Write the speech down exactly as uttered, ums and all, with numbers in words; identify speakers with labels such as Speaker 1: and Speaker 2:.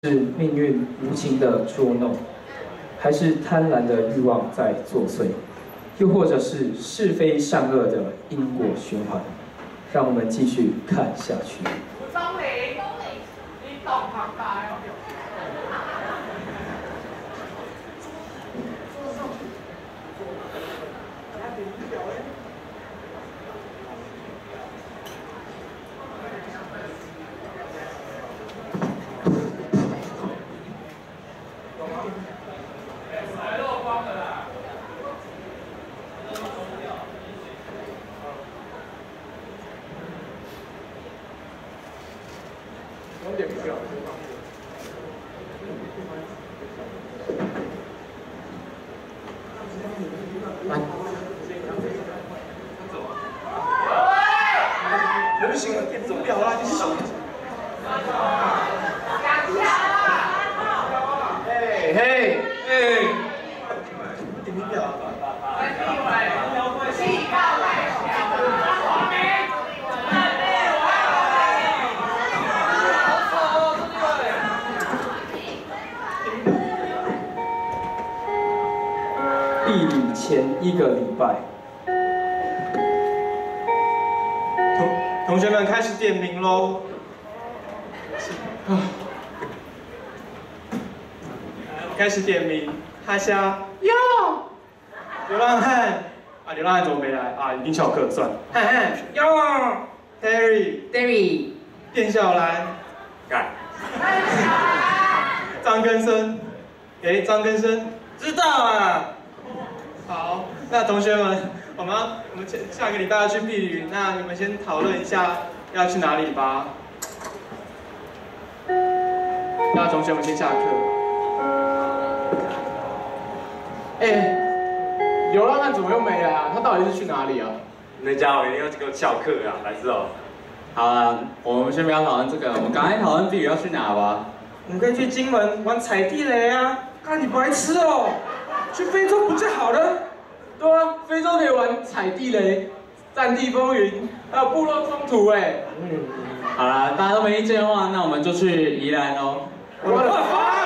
Speaker 1: 是命运无情的捉弄，还是贪婪的欲望在作祟，又或者是是非善恶的因果循环？让我们继续看下去。
Speaker 2: 钟离，你懂旁白哦。
Speaker 3: 点票。来，流行的电钟表啦，就是手。嘿嘿嘿，点名表。
Speaker 1: 地理前一个礼拜，
Speaker 3: 同同学们开始点名喽。啊，开始点名，哈虾哟，流浪汉啊，流浪汉怎么没来啊？一定翘课，算了。汉汉哟 ，Terry
Speaker 4: Terry，
Speaker 3: 店小兰，干，张根生，哎，张根生，知道啊。 好，那同学们，我们要我们下下个礼拜要去避旅，那你们先讨论一下要去哪里吧。那同学们先下课。哎，流浪汉怎么又没来啊？他到底是去哪里啊？
Speaker 5: 那家伙一定要给我翘课啊，白痴哦！
Speaker 4: 好了，我们先不要讨论这个，我们赶快讨论避旅要去哪吧。
Speaker 3: 我们可以去金门玩踩地雷啊！啊，你白痴哦！ 去非洲不就好了？对啊，非洲可以玩踩地雷、战地风云，还有部落冲突哎。嗯，
Speaker 4: 好了，大家都没意见的话，那我们就去宜兰喽。
Speaker 3: 我的妈！